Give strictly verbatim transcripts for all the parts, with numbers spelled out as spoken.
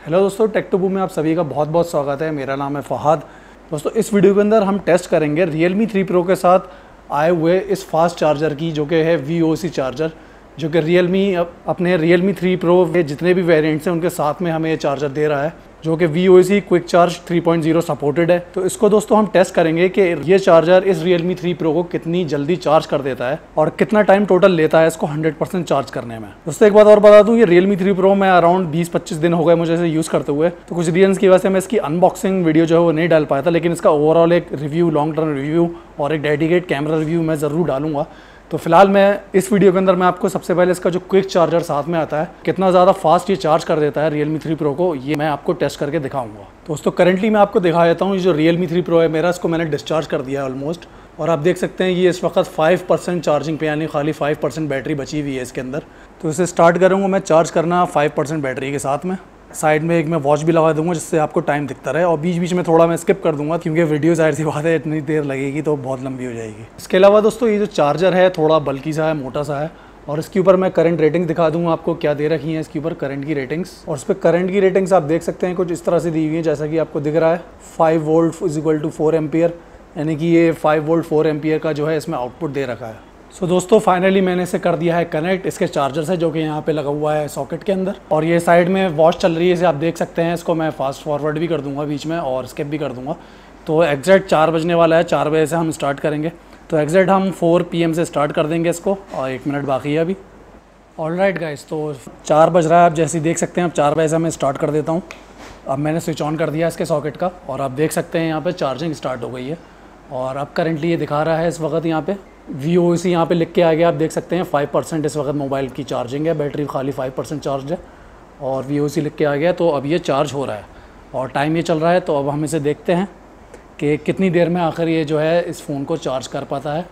Hello दोस्तों, take to बू में आप सभी का बहुत बहुत स्वागत है। मेरा नाम है फहाद। दोस्तों, इस वीडियो के अंदर हम टेस्ट करेंगे Realme थ्री प्रो के साथ आए हुए इस फास्ट चार्जर की, जो कि है वी ओ सी चार्जर, जो कि Realme अपने Realme थ्री प्रो के जितने भी वेरिएंट्स हैं उनके साथ में हमें ये चार्जर दे रहा है, जो कि V O C quick charge three point zero supported है। तो इसको दोस्तों हम टेस्ट करेंगे कि ये चार्जर इस Realme थ्री प्रो को कितनी जल्दी चार्ज कर देता है और कितना टाइम टोटल लेता है इसको हंड्रेड परसेंट चार्ज करने में। दोस्तों, एक बात और बता दूं, ये Realme थ्री प्रो में अराउंड बीस पच्चीस दिन हो गए मुझे इसे यूज़ करते हुए। तो कुछ रीजंस की वजह से मैं इसकी अनबॉक्सिंग वीडियो जो है वो नहीं डाल पाया था, लेकिन इसका ओवरऑल एक रिव्यू, लॉन्ग टर्म रिव्यू और एक डेडिकेट कैमरा रिव्यू मैं ज़रूर डालूंगा। तो फिलहाल मैं इस वीडियो के अंदर मैं आपको सबसे पहले इसका जो क्विक चार्जर साथ में आता है, कितना ज़्यादा फास्ट ये चार्ज कर देता है Realme थ्री प्रो को, ये मैं आपको टेस्ट करके दिखाऊंगा। दोस्तों, करंटली मैं आपको दिखा देता हूँ, ये जो Realme थ्री प्रो है मेरा, इसको मैंने डिस्चार्ज कर दिया है ऑलमोस्ट। और आप देख सकते हैं ये इस वक्त फाइव परसेंट चार्जिंग पे, यानी खाली फाइव परसेंट बैटरी बची हुई है इसके अंदर। तो इसे स्टार्ट करूँगा मैं चार्ज करना फाइव परसेंट बैटरी के साथ में। साइड में एक मैं वॉच भी लगा दूंगा जिससे आपको टाइम दिखता रहे, और बीच बीच में थोड़ा मैं स्किप कर दूंगा क्योंकि वीडियो जाहिर सी बात है इतनी देर लगेगी तो बहुत लंबी हो जाएगी। इसके अलावा दोस्तों, ये जो चार्जर है थोड़ा बल्कि सा है, मोटा सा है, और इसके ऊपर मैं करंट रेटिंग्स दिखा दूंगा आपको क्या दे रखी हैं इसके ऊपर करंट की रेटिंग्स। और इस पर करंट की रेटिंग्स आप देख सकते हैं कुछ इस तरह से दी हुई है, जैसा कि आपको दिख रहा है five volt is equal to four ampere, यानी कि ये फाइव वोल्ट फोर एम्पियर का जो है इसमें आउटपुट दे रखा है। सो so, दोस्तों फाइनली मैंने इसे कर दिया है कनेक्ट इसके चार्जर से, जो कि यहाँ पे लगा हुआ है सॉकेट के अंदर। और ये साइड में वॉच चल रही है, इसे आप देख सकते हैं। इसको मैं फास्ट फॉरवर्ड भी कर दूंगा बीच में और स्किप भी कर दूंगा। तो एग्जैक्ट चार बजने वाला है, चार बजे से हम स्टार्ट करेंगे। तो एग्जैक्ट हम फोर पी एम से स्टार्ट कर देंगे इसको, और एक मिनट बाकी है अभी। ऑलराइट गाइस, तो चार बज रहा है, आप जैसे देख सकते हैं। अब चार बजे से मैं स्टार्ट कर देता हूँ। अब मैंने स्विच ऑन कर दिया इसके सॉकेट का, और आप देख सकते हैं यहाँ पर चार्जिंग स्टार्ट हो गई है। और अब करेंटली ये दिखा रहा है इस वक्त यहाँ पे वी ओ सी यहाँ पे लिख के आ गया, आप देख सकते हैं फाइव परसेंट इस वक्त मोबाइल की चार्जिंग है, बैटरी खाली फाइव परसेंट चार्ज है, और वी ओ सी लिख के आ गया। तो अब ये चार्ज हो रहा है और टाइम ये चल रहा है। तो अब हम इसे देखते हैं कि कितनी देर में आखिर ये जो है इस फ़ोन को चार्ज कर पाता है।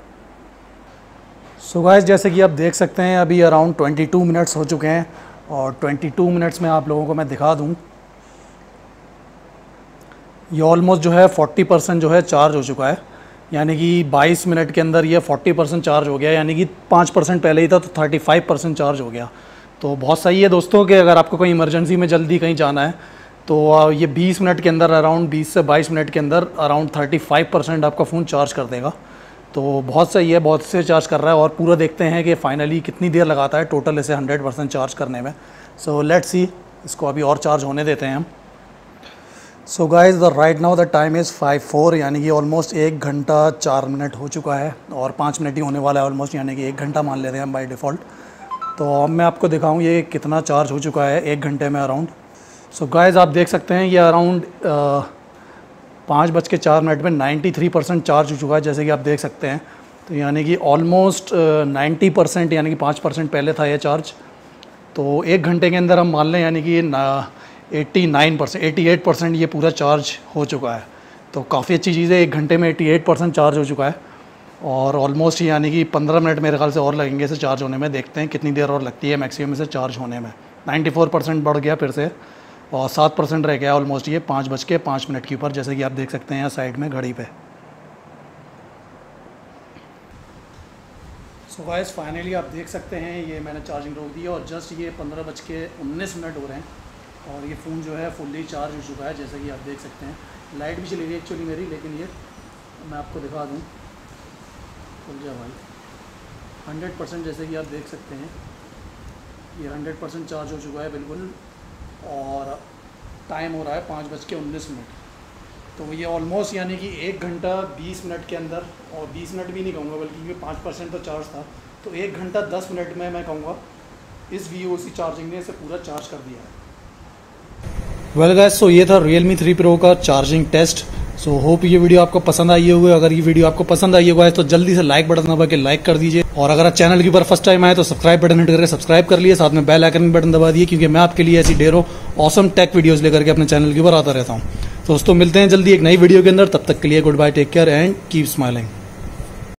सो गाइस, जैसे कि आप देख सकते हैं अभी अराउंड ट्वेंटी टू मिनट्स हो चुके हैं, और ट्वेंटी टू मिनट्स में आप लोगों को मैं दिखा दूँ, ये ऑलमोस्ट जो है फोर्टी परसेंट जो है चार्ज हो चुका है, यानी कि बाईस मिनट के अंदर ये चालीस परसेंट चार्ज हो गया, यानी कि पाँच परसेंट पहले ही था तो पैंतीस परसेंट चार्ज हो गया। तो बहुत सही है दोस्तों कि अगर आपको कोई इमरजेंसी में जल्दी कहीं जाना है तो ये बीस मिनट के अंदर, अराउंड बीस से बाईस मिनट के अंदर अराउंड पैंतीस परसेंट आपका फ़ोन चार्ज कर देगा। तो बहुत सही है, बहुत से चार्ज कर रहा है। और पूरा देखते हैं कि फाइनली कितनी देर लगाता है टोटल इसे हंड्रेड परसेंट चार्ज करने में। सो लेट्स सी, इसको अभी और चार्ज होने देते हैं हम। So guys, the right now the time is five four, यानी कि ऑलमोस्ट एक घंटा चार मिनट हो चुका है, और पाँच मिनट ही होने वाला है ऑलमोस्ट, यानी कि एक घंटा मान लेते हैं हम बाय डिफ़ॉल्ट। तो अब मैं आपको दिखाऊं ये कितना चार्ज हो चुका है एक घंटे में अराउंड। सो गाइज़, आप देख सकते हैं ये अराउंड पाँच बज के चार मिनट में नाइन्टी थ्री परसेंट चार्ज हो चुका है, जैसे कि आप देख सकते हैं। तो यानी कि ऑलमोस्ट नाइन्टी परसेंट, यानी कि पाँच परसेंट पहले था ये चार्ज। तो एक घंटे के अंदर हम मान लें यानी कि ना eighty nine percent eighty eight percent ये पूरा चार्ज हो चुका है। तो काफ़ी अच्छी चीज़ है, एक घंटे में अठासी परसेंट चार्ज हो चुका है, और ऑलमोस्ट यानी कि पंद्रह मिनट मेरे ख्याल से और लगेंगे इसे चार्ज होने में। देखते हैं कितनी देर और लगती है मैक्सिमम इसे चार्ज होने में। चौरानवे परसेंट बढ़ गया फिर से, और सात परसेंट रह गया ऑलमोस्ट ये पाँच बज के पाँच मिनट के ऊपर, जैसे कि आप देख सकते हैं यहाँ साइड में घड़ी पे। सो गाइस, फाइनली आप देख सकते हैं ये मैंने चार्जिंग रोक दी, और जस्ट ये पंद्रह बज के उन्नीस मिनट हो रहे हैं, और ये फ़ोन जो है फुल्ली चार्ज हो चुका है, जैसा कि आप देख सकते हैं। लाइट भी चली गई एक्चुअली मेरी, लेकिन ये मैं आपको दिखा दूँ, खुल जा भाई, हंड्रेड परसेंट जैसे कि आप देख सकते हैं ये हंड्रेड परसेंट चार्ज हो चुका है बिल्कुल। और टाइम हो रहा है पाँच बज के उन्नीस मिनट। तो ये ऑलमोस्ट यानी कि एक घंटा बीस मिनट के अंदर, और बीस मिनट भी नहीं कहूँगा बल्कि ये पाँच परसेंट तो चार्ज था, तो एक घंटा दस मिनट में मैं कहूँगा इस वी ओ सी चार्जिंग ने इसे पूरा चार्ज कर दिया है। वेल गाइस, सो ये था Realme थ्री प्रो का चार्जिंग टेस्ट। सो होप ये वीडियो आपको पसंद आई होगी। अगर ये वीडियो आपको पसंद आई होगा तो जल्दी से लाइक बटन दबा के लाइक कर दीजिए, और अगर आप चैनल के ऊपर फर्स्ट टाइम आए तो सब्सक्राइब बटन हिट करके सब्सक्राइब कर लिए, साथ में बेल आइकन बटन दबा दिए, क्योंकि मैं आपके लिए ऐसी ढेरों ऑसम टेक वीडियोस लेकर के अपने चैनल के ऊपर आता रहता हूँ। दोस्तों, मिलते हैं जल्दी एक नई वीडियो के अंदर, तब तक के लिए good bye, take care and keep smiling.